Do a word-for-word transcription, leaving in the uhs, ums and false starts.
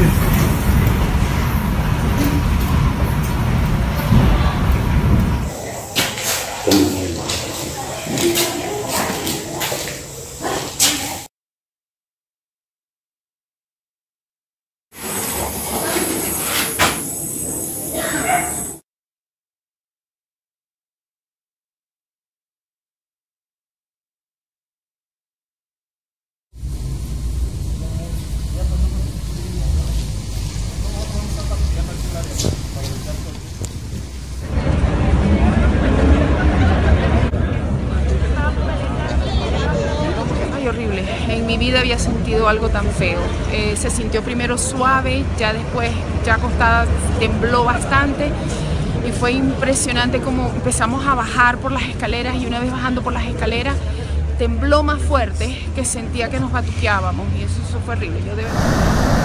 Horrible. En mi vida había sentido algo tan feo. Eh, se sintió primero suave, ya después, ya acostada, tembló bastante y fue impresionante como empezamos a bajar por las escaleras y una vez bajando por las escaleras tembló más fuerte que sentía que nos batuqueábamos y eso, eso fue horrible. Yo de verdad...